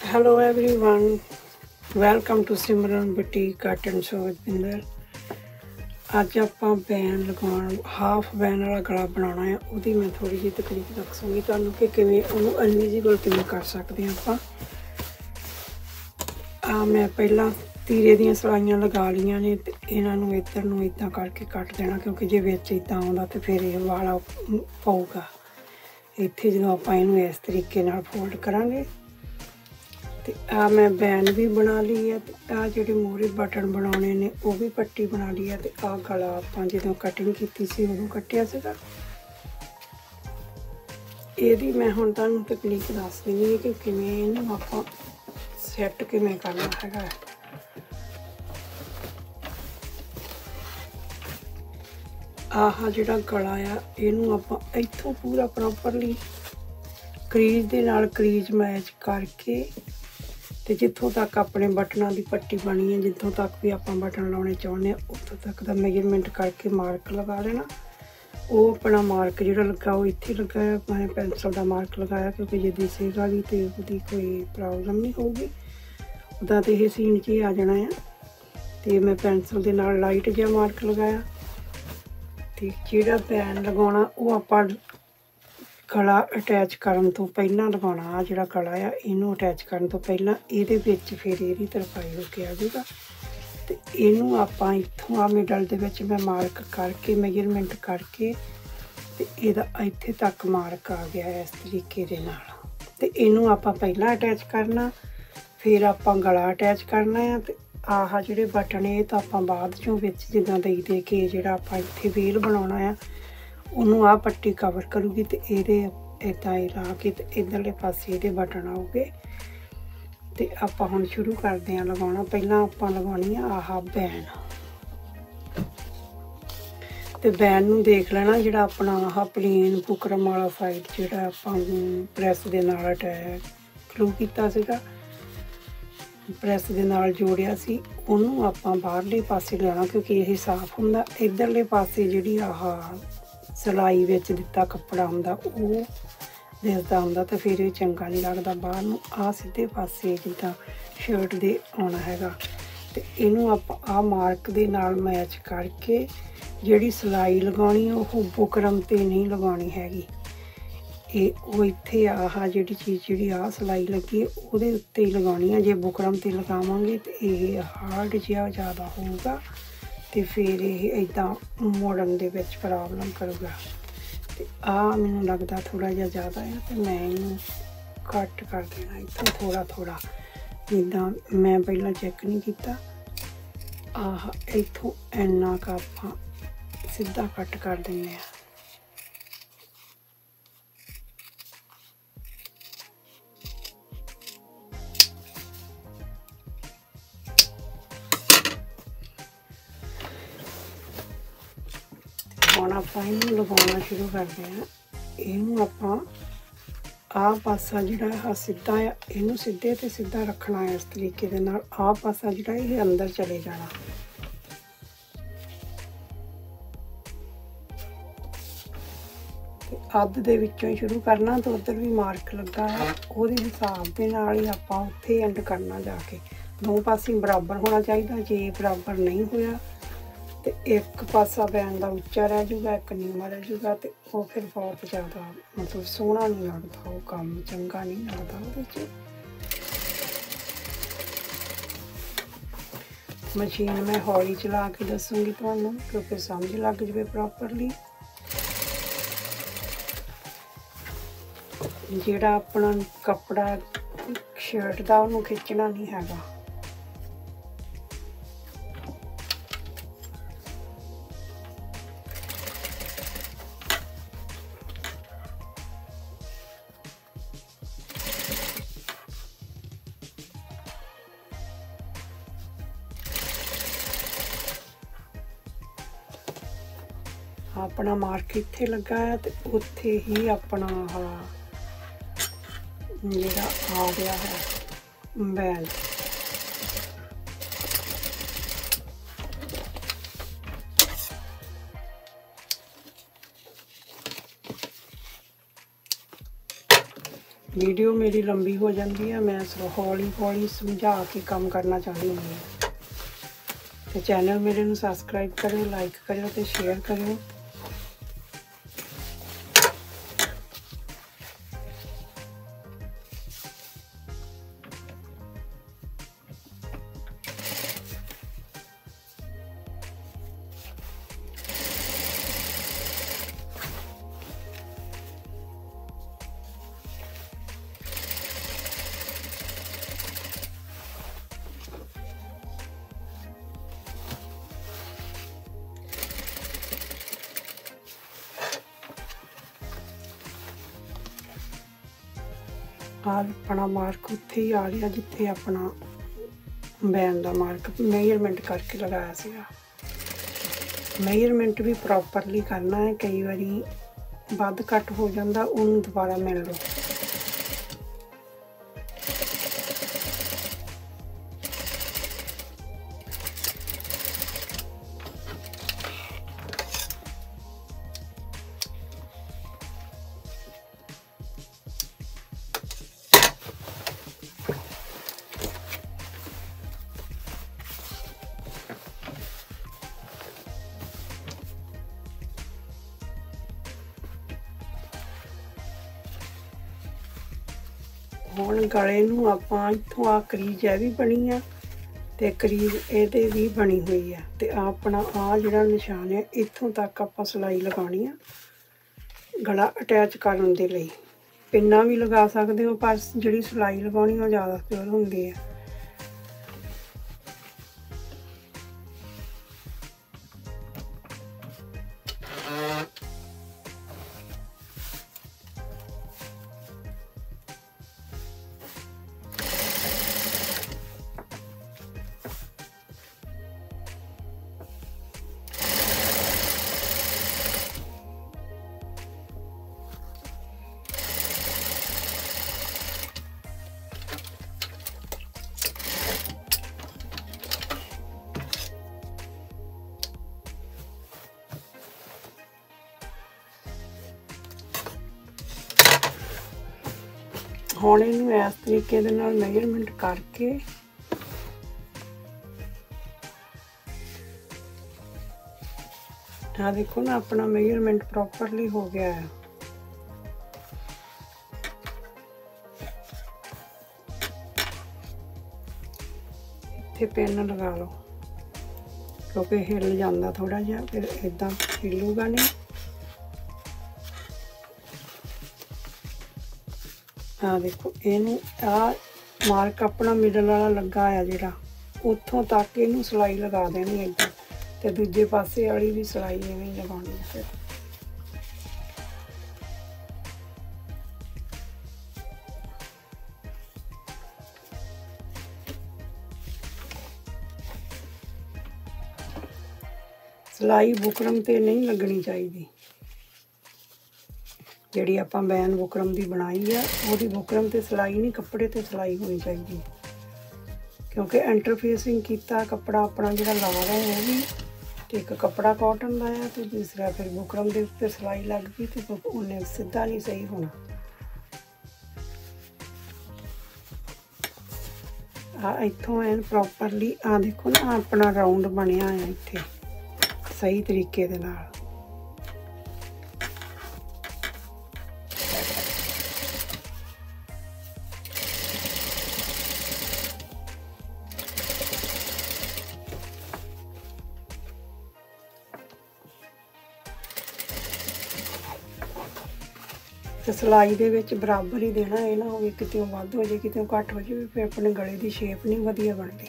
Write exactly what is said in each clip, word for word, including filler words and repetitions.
Hello everyone, welcome to Simran Boutique Cotton Show with Binder। ਅੱਜ ਆਪਾਂ ban ਲਗਾਉਣ half ban ਵਾਲਾ ਗਲਾ ਬਣਾਉਣਾ ਹੈ। ਉਹਦੀ ਮੈਂ ਥੋੜੀ ਜਿਹੀ ਤਕਨੀਕ ਦੱਸਾਂਗੀ ਤੁਹਾਨੂੰ ਕਿ ਕਿਵੇਂ ਉਹਨੂੰ ਇਨਵਿਜ਼ੀਬਲ ਕਿਵੇਂ ਕਰ ਸਕਦੇ ਹਾਂ ਆਪਾਂ। ਆ ਮੈਂ ਪਹਿਲਾਂ ਤੀਰੇ ਦੀਆਂ ਸਲਾਈਆਂ ਲਗਾ ਲਈਆਂ ਨੇ ਤੇ ਇਹਨਾਂ ਨੂੰ ਇੱਧਰ ਨੂੰ ਇਦਾਂ ਕਰਕੇ ਕੱਟ ਦੇਣਾ, ਕਿਉਂਕਿ ਜੇ ਵਿੱਚ ਇਦਾਂ ਆਉਂਦਾ ਤੇ ਫਿਰ ਇਹ ਵਾਲਾ ਪਊਗਾ। ਇੱਥੇ ਜਦੋਂ ਆਪਾਂ ਇਹਨੂੰ ਇਸ ਤਰੀਕੇ ਨਾਲ ਫੋਲਡ ਕਰਾਂਗੇ ਤੇ ਆ मैं बैन भी बना ली है। आ जो मोहरे बटन बनाने ने वो भी पट्टी बना ली है। तो आ गला आप जो कटिंग की उदों कटिया सीगा। यदी मैं हुण तुहानूं तकनीक दस देनी है कि किवें इहनूं आपां सैट किवें करना हैगा। आह जिहड़ा गला आ इहनूं आपां इत्थों पूरा प्रॉपरली क्रीज दे नाल क्रीज मैच करके ਤੇ ਜਿੱਥੋਂ ਤੱਕ ਆਪਣੇ ਬਟਨਾਂ ਦੀ ਪੱਟੀ ਬਣੀ ਹੈ, ਜਿੱਥੋਂ ਤੱਕ ਵੀ ਆਪਾਂ ਬਟਨ ਲਾਉਣੇ ਚਾਹੁੰਦੇ ਹਾਂ ਉੱਥੋਂ ਤੱਕ ਦਾ ਮੈਜ਼ਰਮੈਂਟ ਕਰਕੇ ਮਾਰਕ ਲਗਾ ਲੈਣਾ। ਉਹ ਆਪਣਾ ਮਾਰਕ ਜਿਹੜਾ ਲੱਗਾ ਉਹ ਇੱਥੇ ਲੱਗਾ ਹੈ। ਮੈਂ ਪੈਨਸਲ ਦਾ ਮਾਰਕ ਲਗਾਇਆ ਕਿਉਂਕਿ ਜੇ ਦਿਸੇਗਾ ਵੀ ਤੇ ਉਹਦੀ ਕੋਈ ਪ੍ਰੋਬਲਮ ਨਹੀਂ ਹੋਊਗੀ, ਉਹਦਾ ਤੇ ਇਹ ਸੀਨ 'ਚ ਹੀ ਆ ਜਾਣਾ ਆ। ਤੇ ਮੈਂ ਪੈਨਸਲ ਦੇ ਨਾਲ ਲਾਈਟ ਜਿਹਾ ਮਾਰਕ ਲਗਾਇਆ ਤੇ ਜਿਹੜਾ ਬੈਨ ਲਗਾਉਣਾ ਉਹ ਆਪਾਂ गला अटैच करन तो पहला लगाना। आ जिहड़ा गला आ इनू अटैच करन तो पहला इहदे विच फिर इहदी तरपाई होके आ जाएगा। तो इनू आपां इत्थों आ मिडल दे विच मैं मार्क करके मेजरमेंट करके ते इहदा इत्थे तक मार्क आ गया इस तरीके दे नाल। ते इनू आपां पहला अटैच करना, फिर आपां गला अटैच करना है। ते आह जिहड़े बटन ये तो आपां बाद चों विच जिद्दां दई दे के जिहड़ा आपां इत्थे वेल बनाउणा है ਉਹਨੂੰ ਆ ਪੱਟੀ ਕਵਰ ਕਰੂਗੀ ਤੇ ਇਹਦੇ ਇੱਦਾਂ ਹੀ ਲਾ ਕੇ ਤੇ ਇੱਧਰਲੇ ਪਾਸੇ ਇਹਦੇ ਬਟਨ ਆਉਗੇ। ਤੇ ਆਪਾਂ ਹੁਣ ਸ਼ੁਰੂ ਕਰਦੇ ਹਾਂ ਲਗਾਉਣਾ। ਪਹਿਲਾਂ ਆਪਾਂ ਲਗਾਉਣੀ ਆ ਆਹ ਬੈਨ। ਤੇ ਬੈਨ ਨੂੰ ਦੇਖ ਲੈਣਾ ਜਿਹੜਾ ਆਪਣਾ ਆਹ ਪਲੇਨ ਬੁਕਰਮ ਵਾਲਾ ਸਾਈਡ ਜਿਹੜਾ ਆਪਾਂ ਪ੍ਰੈਸ ਦੇ ਨਾਲ ਅਟੈਚ ਗਲੂ ਕੀਤਾ ਸੀਗਾ, ਪ੍ਰੈਸ ਦੇ ਨਾਲ ਜੋੜਿਆ ਸੀ, ਉਹਨੂੰ ਆਪਾਂ ਬਾਹਰਲੇ ਪਾਸੇ ਲਿਆਉਣਾ ਕਿਉਂਕਿ ਇਹ ਸਾਫ਼ ਹੁੰਦਾ। ਇੱਧਰਲੇ ਪਾਸੇ ਜਿਹੜੀ ਆਹ सिलाई विच दिता कपड़ा हुंदा वो दिसदा हुंदा तो फिर ये चंगा नहीं लगता बाहर नूं। आ सीधे पासे जिद्दां शर्ट दे आउणा हैगा। ते इहनूं आपां आ मार्क दे नाल मैच करके जिहड़ी सिलाई लगाउणी वो बुकरम ते नहीं लगाउणी हैगी। ये वो इत्थे आह जिहड़ी चीज़ जिहड़ी आ सिलाई लगी उहदे उत्ते ही लगाउणी है। जे बुकरम ते लगावांगे तो ये हार्ड जिहा ज़्यादा होऊगा ਤੇ ਫਿਰ ਇਹ ਇੱਦਾਂ ਮੋੜਨ ਦੇ ਵਿੱਚ ਪ੍ਰੋਬਲਮ ਕਰੂਗਾ। ਤੇ ਆ ਮੈਨੂੰ ਲੱਗਦਾ ਥੋੜ੍ਹਾ ਜਿਹਾ ਜ਼ਿਆਦਾ ਹੈ ਤੇ ਮੈਂ ਇਹਨੂੰ ਕੱਟ ਕਰ ਦੇਣਾ ਇੱਥੋਂ ਥੋੜ੍ਹਾ ਥੋੜ੍ਹਾ। ਜਿੱਦਾਂ ਮੈਂ ਪਹਿਲਾਂ ਚੈੱਕ ਨਹੀਂ ਕੀਤਾ, ਆਹ ਇੱਥੋਂ ਇੰਨਾ ਕੁ ਆਪਾਂ ਸਿੱਧਾ ਕੱਟ ਕਰ ਦਿੰਦੇ ਹਾਂ। ਹੁਣ ਆਪਾਂ ਇਹਨੂੰ ਲਗਾਉਣਾ ਸ਼ੁਰੂ ਕਰਦੇ ਹਾਂ। ਇਹਨੂੰ ਆਪਾਂ ਆਹ ਪਾਸਾ ਜਿਹੜਾ ਆ ਸਿੱਧਾ ਆ ਇਹਨੂੰ ਸਿੱਧੇ ਤੇ ਸਿੱਧਾ ਰੱਖਣਾ ਹੈ ਇਸ ਤਰੀਕੇ ਦੇ ਨਾਲ। ਆਹ ਪਾਸਾ ਜਿਹੜਾ ਇਹ ਅੰਦਰ ਚਲੇ ਜਾਣਾ। ਤੇ ਅੱਧ ਦੇ ਵਿੱਚੋਂ ਹੀ ਸ਼ੁਰੂ ਕਰਨਾ ਤੇ ਉੱਧਰ ਵੀ ਮਾਰਕ ਲੱਗਾ ਹੈ ਉਹਦੇ ਹਿਸਾਬ ਦੇ ਨਾਲ ਹੀ ਆਪਾਂ ਉੱਥੇ ਐਂਡ ਕਰਨਾ ਜਾ ਕੇ। ਦੋ ਪਾਸੇ ਬਰਾਬਰ ਹੋਣਾ ਚਾਹੀਦਾ। ਜੇ ਬਰਾਬਰ ਨਹੀਂ ਹੋਇਆ तो एक पासा बैन का उच्चा रह जाऊगा, एक नीवा रह जाऊगा। तो वो फिर बहुत ज़्यादा मतलब सोहना नहीं लगता, वो काम चंगा नहीं लगता। वो मशीन मैं हौली चला के दसूँगी तुहानूं क्योंकि समझ लग जाए प्रॉपरली। जिहड़ा अपना कपड़ा शर्ट का उन्होंने खिंचना नहीं हैगा। अपना मार्क इत्थे लगा है तो उत्थे ही अपना जिहड़ा आ गया है बैन। वीडियो मेरी लंबी हो जाती है, मैं हौली हौली समझा के काम करना चाहती हूँ। तो चैनल मेरे नूं सबसक्राइब करो, लाइक करो तो शेयर करो। आ अपना मार्क उत्थे ही आ रहा जिथे अपना बैन का मार्क मेजरमेंट करके लगाया सीगा। मेजरमेंट भी प्रॉपरली करना है, कई बारी वध घट हो जाता, उन्होंने दोबारा मिल लो। हुण गले नूं आपां इत्थों आ करीज है भी बनी है ते करीज इहदे भी बनी हुई है, ते अपना आ जिहड़ा निशान है इत्थों तक आपां सिलाई लगानी है गला अटैच करन दे लई। पिन्ना भी लगा सकते हो, पर जिहड़ी सिलाई लगानी वो ज़्यादा प्योर हुंदी है। हुण इहनूं इस तरीके दे नाल मेजरमेंट करके आ देखो ना, अपना मेजरमेंट प्रॉपरली हो गया है। इत्थे पेन लगा लो क्योंकि हिल जाता थोड़ा जिहा, फिर इदां हिलूगा नहीं। आ देखो इनू आ मार्क अपना मिडल वाला लगा है जिहड़ा, उत्थों तक इनू सिलाई लगा देनी इदां, ते दूजे पासे वाली भी सिलाई इवें लगानी है। फिर सिलाई बुकरम ते नहीं लगनी चाहिए। जिहड़ी आपां बैन बुकरम की बनाई है वो बुकरम ते सिलाई नहीं, कपड़े ते सिलाई होनी चाहिए, क्योंकि इंटरफेसिंग किया कपड़ा अपना जो ला रहा है वो भी एक कपड़ा कॉटन का है, तो दूसरा फिर बुकरम के उत्ते सिलाई लग गई तो उन्हें सीधा नहीं सही होना। आ इत्थों एन प्रॉपरली आ देखो ना, अपना राउंड बनया है इत्थे सही तरीके दे नाल। तो सिलाई दे विच बराबर ही देना, ये ना हो कितों वध हो जाए कितों घट हो जाए, फिर अपने गले की शेप नहीं वधिया बनती।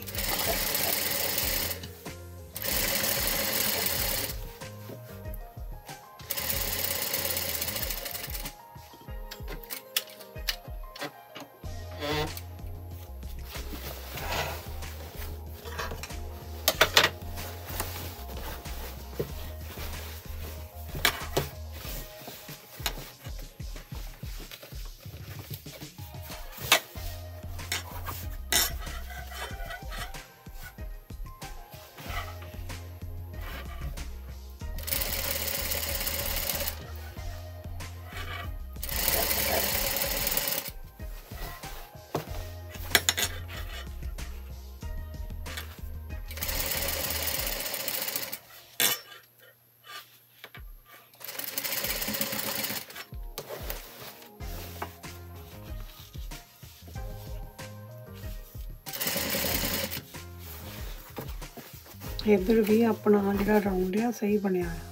इधर भी अपना जिहड़ा राउंड आ सही बनया है।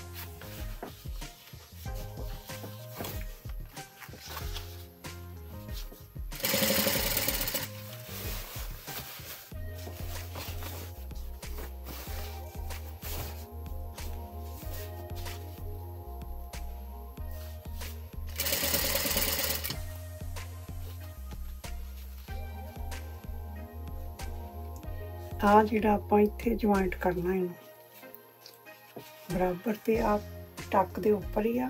आ जिहड़ा आपां इत्थे ज्वाइंट करना है बराबर ते आ टक दे उपर ही आ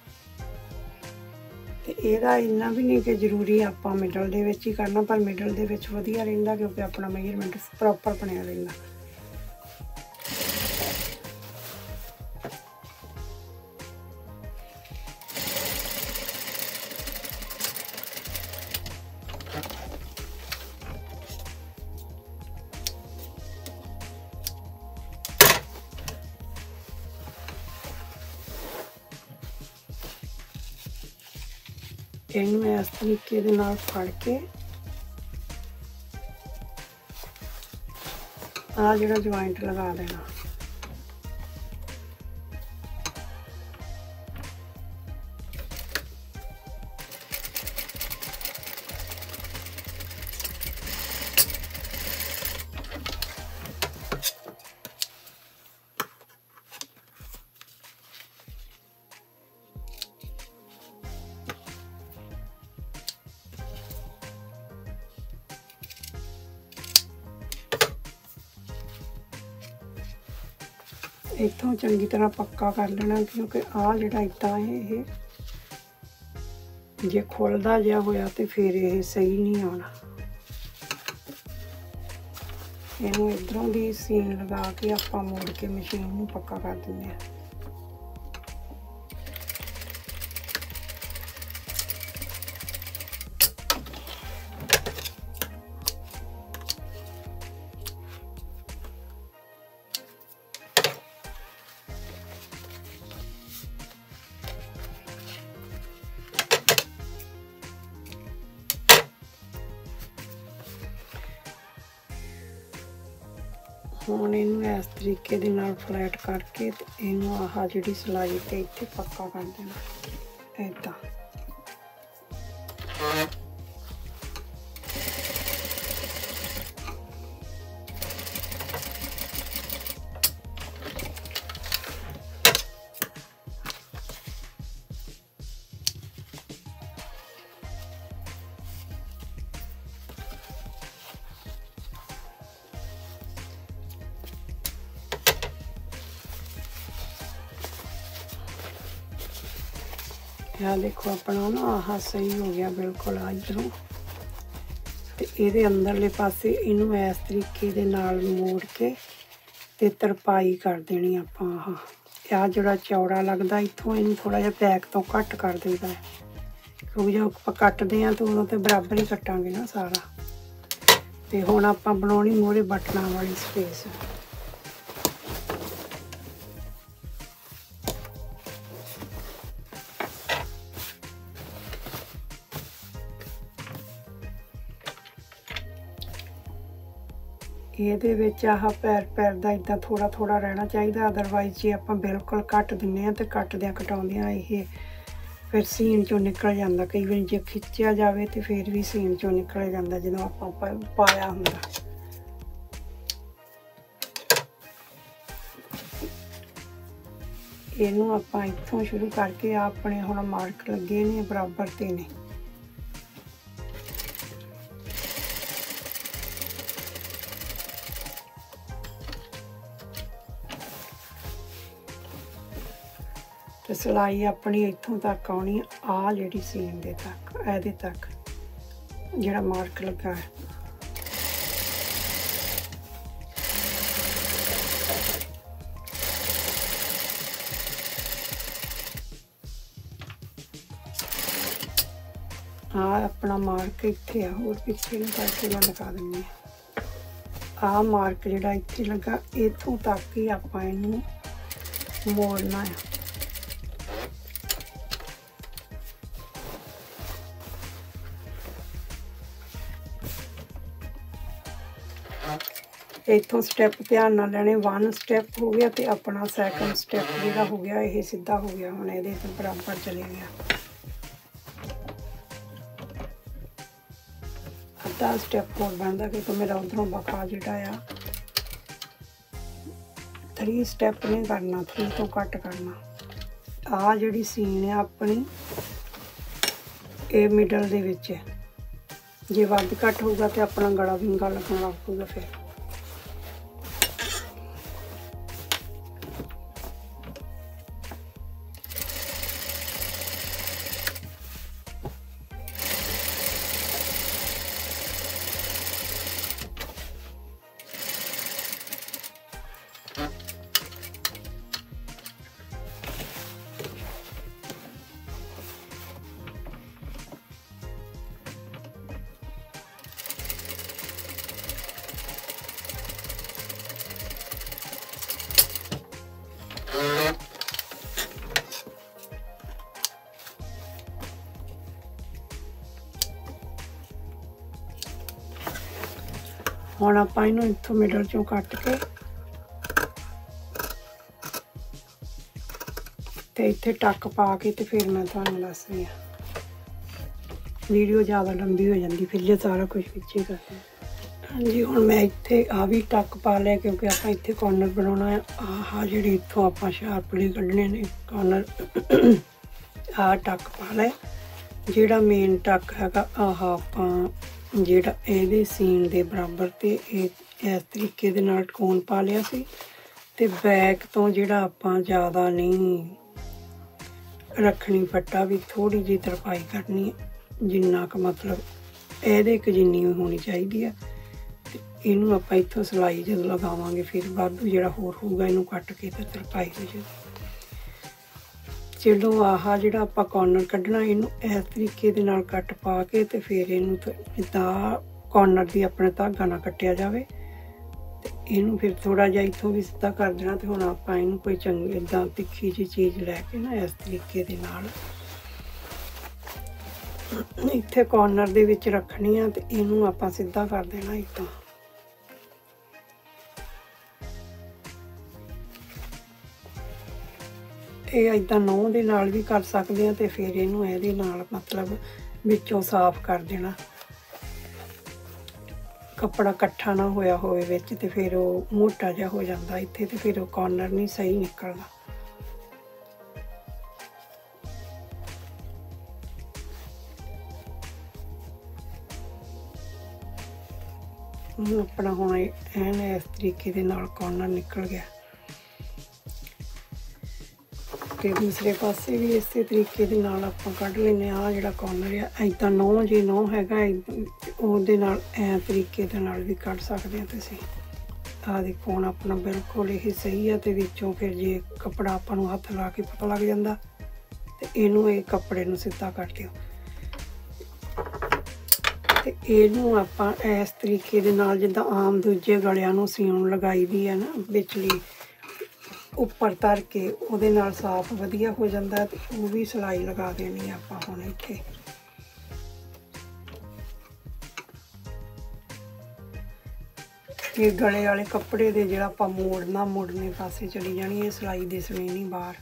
ते एहदा इन्ना भी नहीं कि जरूरी आपां मिडल दे विच ही करना, पर मिडल दे विच वधिया रहिंदा क्योंकि अपना मेजरमेंट प्रॉपर बनिया रहिंदा। इनू इस तरीके दे नाल फड़ के आ जिहड़ा ज्वाइंट लगा देना। इत्थों चंगी तरह पक्का कर लेना क्योंकि आ जिहड़ा इत्ता है ये जे खुलदा जिहा होया तो फिर ये सही नहीं आना। इनू इधरों भी सीन लगा के आपां मोड़ के मशीन नूं पक्का कर दिंदे आ। हुण इनू इस तरीके दे नाल फ्लैट करके ते इनू आह जिहड़ी सिलाई ते इत्थे पक्का कर देना इदां। यह देखो अपना ना आह सही हो गया बिल्कुल आ इधरों ते इहदे अंदरले पासे इनू इस तरीके दे नाल मोड़ के ते तरपाई कर देनी आपां। आह आ जिहड़ा चौड़ा लगदा इत्थों इनू थोड़ा जिहा बैक तो घट कर देईदा है क्योंकि जो आपां कटदे आ तो उदों ते बराबर ही कटांगे ना सारा। ते हुण आपां बनाउणी मोहरे बटनां वाली स्पेस। ਇਹਦੇ ਵਿੱਚ ਆਹ ਪੈਰ ਪੈਰ ਦਾ ਇਦਾਂ ਥੋੜਾ ਥੋੜਾ ਰਹਿਣਾ ਚਾਹੀਦਾ, ਅਦਰਵਾਈਜ਼ ਜੇ ਆਪਾਂ ਬਿਲਕੁਲ ਕੱਟ ਦਿੰਨੇ ਆ ਤੇ ਕੱਟਦਿਆਂ ਕਟਾਉਂਦਿਆਂ ਇਹ ਫਿਰ ਸੀਨ ਚੋਂ ਨਿਕਲ ਜਾਂਦਾ। ਕਈ ਵਾਰ ਜੇ ਖਿੱਚਿਆ ਜਾਵੇ ਤੇ ਫਿਰ ਵੀ ਸੀਨ ਚੋਂ ਨਿਕਲ ਜਾਂਦਾ ਜਦੋਂ ਆਪਾਂ ਪਾਇਆ ਹੁੰਦਾ। ਇਹਨੂੰ ਆਪਾਂ ਇੱਥੋਂ ਸ਼ੁਰੂ ਕਰਕੇ ਆਪਣੇ ਹੁਣ ਮਾਰਕ ਲੱਗੇ ਨੇ ਬਰਾਬਰ ਤੇ ਨੇ। ਤੇ सिलाई अपनी इत्थों तक आनी आ जिहड़ी सीन दे तक एहदे तक जिहड़ा मार्क लगा है। आ अपना मार्क इत्थे आ और पिछे नूं करके मैं लगा दिंदी आ। आ मार्क जिहड़ा इत्थे लगा इत्थों तक ही आपां इहनूं मोड़ना है। इत्थों स्टैप ध्यान नाल लैने। वन स्टैप हो गया तो अपना सैकंड स्टैप जिहड़ा हो गया ये सीधा हो गया। हुण इहदे ते बराबर चले गया। अद्धा स्टैप होर बनदा क्योंकि मेरा उधरों बखा जिहड़ा आ थ्री स्टैप नहीं करना, थ्री तो घट करना। आ जिहड़ी सीन है अपनी ये मिडल दे विच है। जे वध घट होगा तो अपना गला विंगा लगन लग पऊगा। फिर हुण आपां इहनूं इत्थों मिडल चों कट के ते इत्थे टक पा के ते फिर मैं तुहानूं दस रही हां। वीडियो ज़्यादा लंबी हो जाती फिर जे सारा कुछ पिछे करते हैं। हाँ जी, हुण मैं इत्थे आ भी टक पा लिया क्योंकि आपां इत्थे कॉर्नर बनाउणा है। आह जिहड़ी इत्थों आपां शार्पली कढने ने कॉर्नर आ टक पा लिया। जिहड़ा मेन टक हैगा आह आपां जिहड़ा इहदे सीन दे बराबर ते इस तरीके दे नाल कोन पा लिया सी ते बैक तो जिहड़ा आपां ज़्यादा नहीं रखनी पट्टा भी थोड़ी जी तरपाई करनी है जिन्ना क मतलब इहदे क जिन्नी होनी चाहिदी है। इनू आपां इत्थों सिलाई जदों लगावांगे फिर वाधू जिहड़ा होर होऊगा इनू कट के ते तरपाई हो जाएगी। चलो आह जिहड़ा आपां कॉर्नर कढना इनू इस तरीके दे नाल कट पा के ते फिर इनू जिद्दां कॉर्नर दी अपने धागा ना कट्टिया जावे ते इनू फिर थोड़ा जिहा इत्थों भी सीधा कर देना। ते हुण आपां इनू कोई चंगी इदां तिखी जी चीज़ लैके ना इस तरीके दे नाल इत्थे कॉर्नर दे विच रखनी आ ते इनू आपां सीधा कर देना इदां। ਇਹ ਇਦਾਂ ਨੌਂ ਦੇ ਨਾਲ ਵੀ ਕਰ ਸਕਦੇ ਆ ਤੇ ਫਿਰ ਇਹਨੂੰ ਇਹਦੇ ਨਾਲ ਮਤਲਬ ਵਿੱਚੋਂ ਸਾਫ਼ ਕਰ ਦੇਣਾ। ਕੱਪੜਾ ਇਕੱਠਾ ਨਾ ਹੋਇਆ ਹੋਵੇ ਵਿੱਚ ਤੇ ਫਿਰ ਉਹ ਮੋਟਾ ਜਿਹਾ ਹੋ ਜਾਂਦਾ ਇੱਥੇ ਤੇ ਫਿਰ ਉਹ ਕਾਰਨਰ ਨਹੀਂ ਸਹੀ ਨਿਕਲਦਾ। अपना हुण एन इस तरीके दे नाल कॉर्नर निकल गया ते दूसरे पासे भी इस तरीके दे नाल आपां कढ लैने। आ जिहड़ा कॉर्नर है इदां नौ जे नौ हैगा उहदे नाल ऐ तरीके दे नाल भी कढ सकदे हो तुसीं। आ देखो हुण अपना बिल्कुल ही सही है ते विचों फिर जे कपड़ा आपां नूं हत्थ ला के पता लग जांदा ते इहनूं इह कपड़े नूं सीधा कर दिओ ते इहनूं आपां इस तरीके दे नाल जिद्दां आम दूजे गलियां नूं सीउण लगाई दी है ना विचली उपर धर के उहदे नाल साफ वधिया हो जांदा ते ओह भी सिलाई लगा देनी आपां हुण इत्थे। ये गले वाले कपड़े दे जिहड़ा आपां मोड़ना मुड़ने पासे चली जानी है सिलाई दिसनी नहीं बाहर।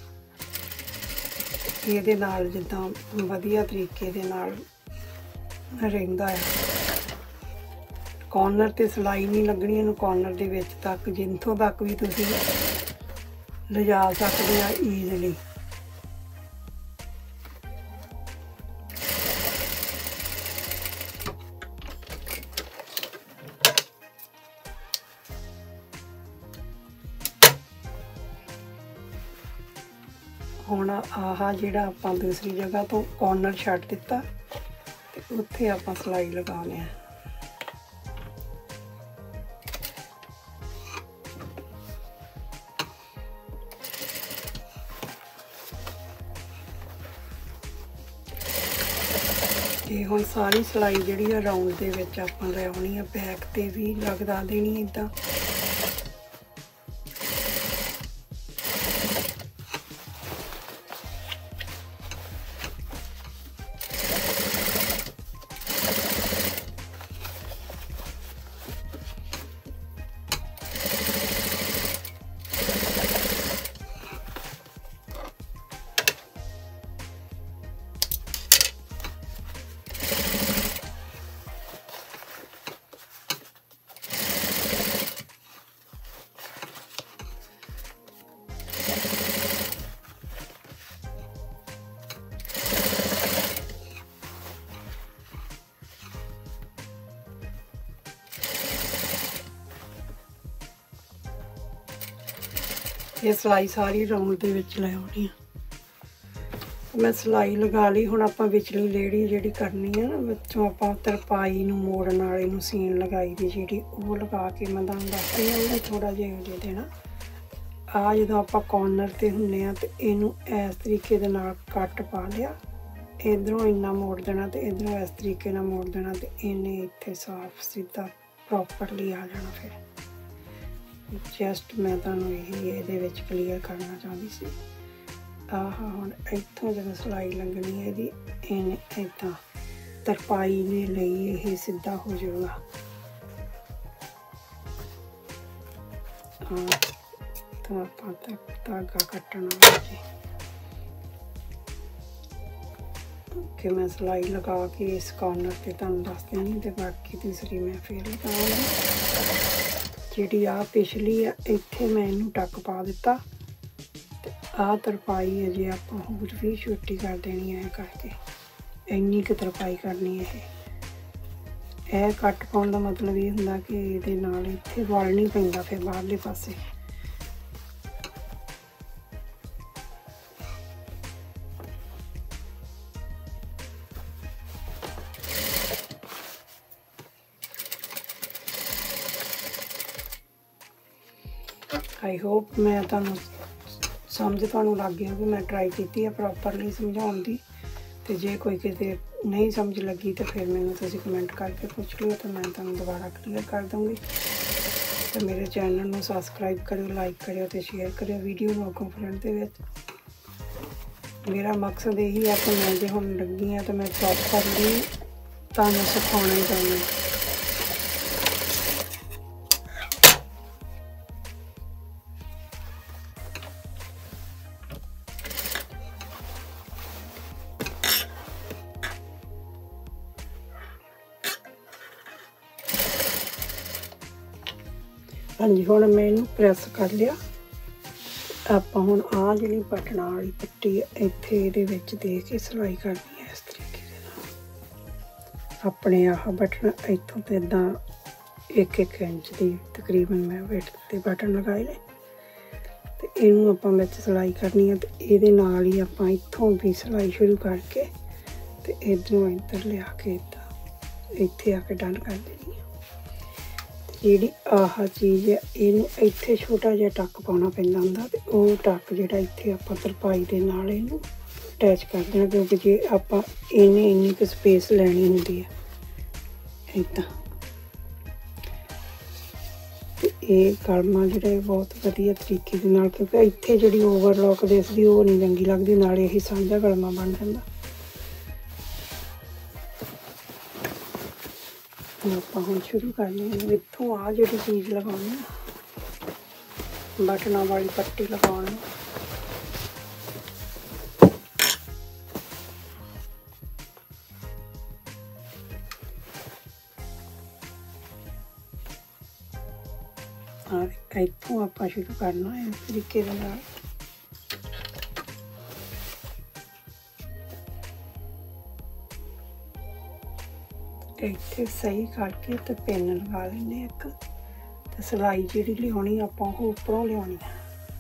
इहदे नाल जिद्दां वधिया तरीके दे नाल रहिंदा है। कॉर्नर ते सिलाई नहीं लगनी इहनूं कॉर्नर दे विच तक जिंथों तक भी तुसीं लिजा सकते हैं ईजली। हुण आह जिहड़ा आपां दूसरी जगह तो कॉर्नर छड्ड दित्ता ते उत्थे आपां सिलाई लगाने आ। ते हुण सारी सिलाई जिहड़ी आ राउंड दे विच आपां लाउणी आ बैक ते भी लगदा देनी इदां। ये सिलाई सारी राउंड दे विच लै आउणी आ। मैं सिलाई लगा ली। हुण आपां विचली लेड़ी जिहड़ी करनी है ना, विचों आपां तरपाई नूं मोड़न वाले नूं सीन लगाई दी जिहड़ी वो लगा के मैं तुहानूं दस्सदी हां। ਉਹਨੇ थोड़ा जिहा जे देना आ जदों आपां कॉर्नर ते हुंदे आ ते इहनूं इस तरीके दे नाल कट पा लिया। इधरों इन्ना मोड़ देना ते इधरों इस तरीके नाल मोड़ देना ते इन्ने इत्थे साफ सीधा प्रॉपरली आ जाना। फिर जस्ट मैं तुहानूं यही इहदे विच क्लीयर करना चाहती सी। आह हुण इत्थों जदों सिलाई लगनी है इहदी इन्ने इदां तरपाई दे लई ये सीधा हो जाऊगा। हाँ तो आपां धागा कट्टण वाला जी कि मैं सिलाई लगा के इस कॉर्नर से तुहानूं दस देनी ते बाकी दूसरी मैं फिर लगाऊंगी। जिहड़ी आ पिछली आ इत्थे मैं इहनूं टक पा दित्ता ते आ तरपाई अजे आपां होर भी छोटी कर देनी है करके इन्नी क तरपाई करनी है। यह कट पाउण दा मतलब ये हुंदा कि इहदे नाल इत्थे वल नहीं पैंदा फिर बाहरले पासे। आई होप मैं तुहानूं समझ तुहानूं लग गया कि मैं ट्राई की है प्रॉपरली समझाउण दी। ते जे कोई किते नहीं समझ लगी तो फिर मैनूं तुसीं कमेंट करके पुछ लिओ तो मैं तुहानूं दोबारा क्लीयर कर दूँगी। तो मेरे चैनल नूं सबसक्राइब करियो, लाइक करियो ते शेयर करियो वीडियो नूं अगों फ्रेंड दे विच। मेरा मकसद यही है कि मैं जे हुण लगी हाँ तो मैं प्रॉपरली तुहानूं सिखाउणा ही चाहुंदी हां। हाँ जी हुण मैं इनू प्रैस कर लिया। आपां हुण आ जिहड़ी बटनां वाली पट्टी इत्थे इहदे विच दे के सिलाई करनी है इस तरीके दे नाल। अपने आह बटन इत्थों ते इदां एक एक इंच दी तकरीबन मैं विड्थ ते बटन लगाए ने ते इहनूं आपां विच सिलाई करनी है। ते इहदे नाल ही आपां इत्थों भी सिलाई शुरू करके ते इधरों इधर लिया के इदां इत्थे आके डन कर देनी है। जिहड़ी आह चीज़ है इहनूं इत्थे छोटा जिहा टक पाउणा पैंदा हुंदा ते ओह टक जिहड़ा इत्थे आपां तरपाई दे नाल इहनूं अटैच कर देना। क्योंकि जे आपां इन्नी इन्नी क स्पेस लैनी हुंदी है इदां ते इह कलमा जिहड़ा बहुत वधिया तरीके दे नाल क्योंकि इत्थे जिहड़ी ओवरलॉक दिसदी ओह नहीं चंगी लगदी नाले इह सांझा कलमा बन जांदा। आपां हुण शुरू करनी है। इत्थों आ जिहड़ी चीज़ लगाउणी बटनां वाली पट्टी लगाउणी और इत्थों आपां शुरू करना है इस तरीके दे नाल। इत्थे सही करके ते पिन लगा लेने एक ते सिलाई जिहड़ी लियाउणी आपां ओह उपरों लियाउणी है।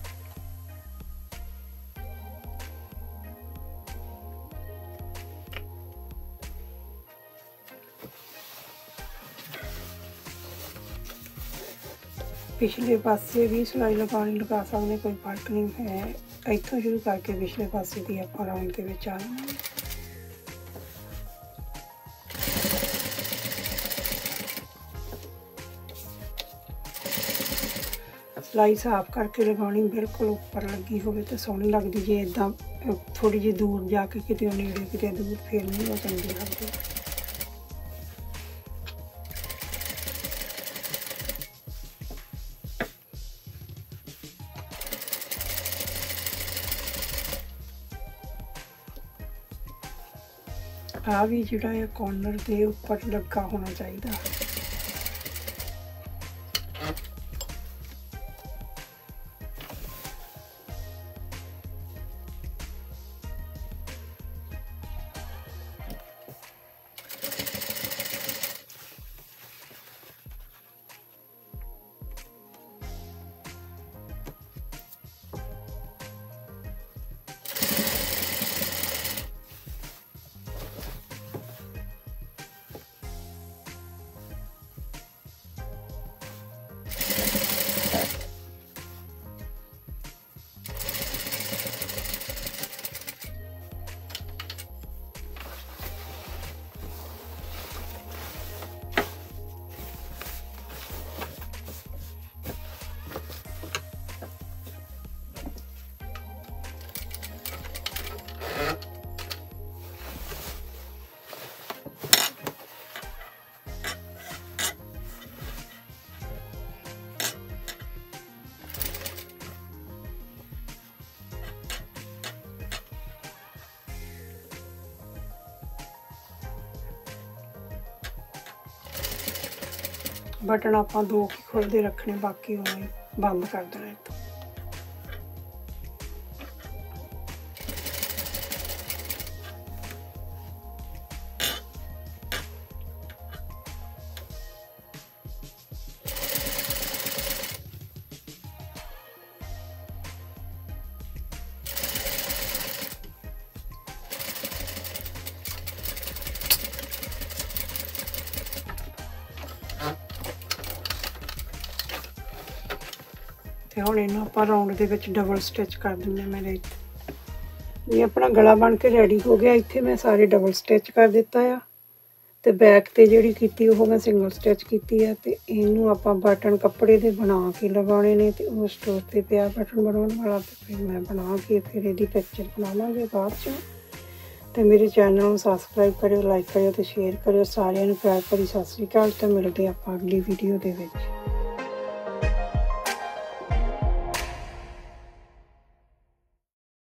पिछले पासे भी सिलाई लगानी लगा सकते कोई फर्क नहीं है। इत्थों शुरू करके पिछले पासे दी आपां राउंड दे विच आ जाना। सिलाई साफ करके लगानी बिल्कुल उपर लगी होवे तो सोहनी लगदी। जे इदां थोड़ी जी दूर जाके किते नेड़े किते दूर फिर नहीं वो चंगी लगदी। आ भी जिहड़ा है कॉर्नर दे उपर लगा होना चाहिए। बटन आप दो की खुलते रखने, बाकी उवें बंद कर देना इतों। ਤੇ ਹੁਣ ਇਹਨੂੰ ਆਪਾਂ ਰਾਉਂਡ ਦੇ ਵਿੱਚ ਡਬਲ ਸਟਿਚ ਕਰ ਦਿੰਦੇ ਹਾਂ। ਮੇਰੇ ਇੱਥੇ ਇਹ ਆਪਣਾ ਗਲਾ ਬਣ ਕੇ ਰੈਡੀ ਹੋ ਗਿਆ। ਇੱਥੇ ਮੈਂ ਸਾਰੇ ਡਬਲ ਸਟਿਚ ਕਰ ਦਿੱਤਾ ਆ ਤੇ ਬੈਕ ਤੇ ਜਿਹੜੀ ਕੀਤੀ ਉਹ ਮੈਂ ਸਿੰਗਲ ਸਟਿਚ ਕੀਤੀ ਆ। ਤੇ ਇਹਨੂੰ ਆਪਾਂ ਬਟਨ ਕੱਪੜੇ ਦੇ ਬਣਾ ਕੇ ਲਗਾਉਣੇ ਨੇ ਤੇ ਉਹ ਸਟੋਰ ਤੇ ਪਿਆ ਬਟਨ ਬਣਾਉਣ ਵਾਲਾ, ਤੇ ਫਿਰ ਮੈਂ ਬਣਾ ਕੇ ਫਿਰ ਇਹਦੀ ਪਿਕਚਰ ਬਣਾਵਾਂਗੇ ਬਾਅਦ ਚ। ਤੇ ਮੇਰੇ ਚੈਨਲ ਨੂੰ ਸਬਸਕ੍ਰਾਈਬ ਕਰਿਓ, ਲਾਈਕ ਕਰਿਓ ਤੇ ਸ਼ੇਅਰ ਕਰਿਓ। ਸਾਰਿਆਂ ਨੂੰ ਪਿਆਰ ਭਰੀ ਸਤਿ ਸ਼੍ਰੀ ਅਕਾਲ ਤੇ ਮਿਲਦੇ ਆਪਾਂ ਅਗਲੀ ਵੀਡੀਓ ਦੇ ਵਿੱਚ।